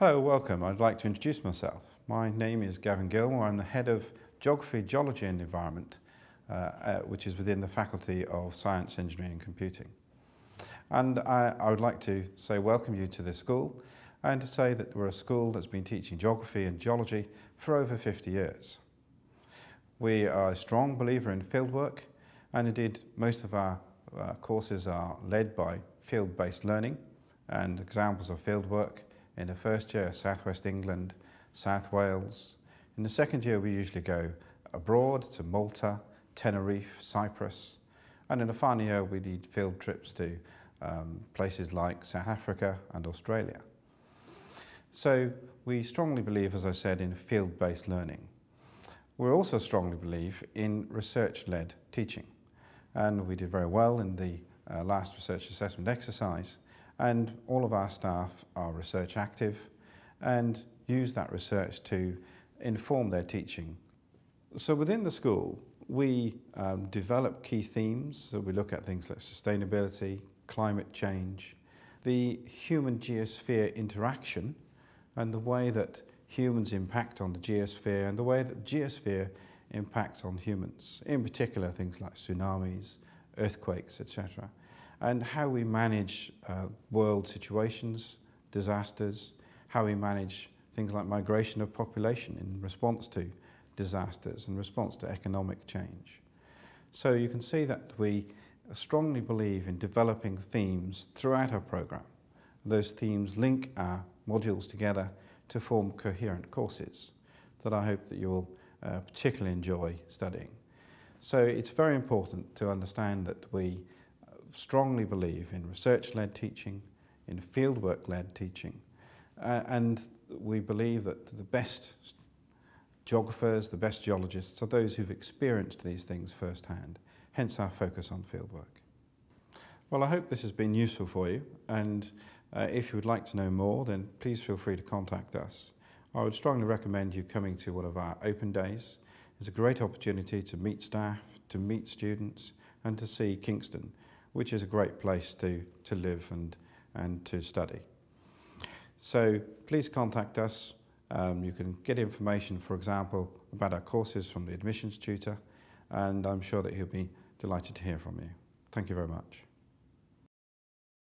Hello, welcome. I'd like to introduce myself. My name is Gavin Gillmore. I'm the head of Geography, Geology and Environment, which is within the Faculty of Science, Engineering and Computing. And I would like to say welcome you to this school and to say that we're a school that's been teaching geography and geology for over 50 years. We are a strong believer in fieldwork, and indeed most of our courses are led by field-based learning, and examples of fieldwork in the first year, South West England, South Wales. In the second year, we usually go abroad to Malta, Tenerife, Cyprus. And in the final year, we need field trips to places like South Africa and Australia. So we strongly believe, as I said, in field-based learning. We also strongly believe in research-led teaching. And we did very well in the last research assessment exercise. And all of our staff are research active and use that research to inform their teaching. So within the school, we develop key themes. So we look at things like sustainability, climate change, the human geosphere interaction, and the way that humans impact on the geosphere and the way that the geosphere impacts on humans. In particular, things like tsunamis, earthquakes, etc. And how we manage world situations, disasters, how we manage things like migration of population in response to disasters and response to economic change. So you can see that we strongly believe in developing themes throughout our programme. Those themes link our modules together to form coherent courses that I hope that you will particularly enjoy studying. So it's very important to understand that we strongly believe in research-led teaching, in fieldwork-led teaching, and we believe that the best geographers, the best geologists are those who've experienced these things firsthand, hence our focus on fieldwork. Well, I hope this has been useful for you, and if you would like to know more, then please feel free to contact us. I would strongly recommend you coming to one of our open days. It's a great opportunity to meet staff, to meet students, and to see Kingston, which is a great place to live and to study. So please contact us. You can get information, for example, about our courses from the admissions tutor, and I'm sure that he'll be delighted to hear from you. Thank you very much.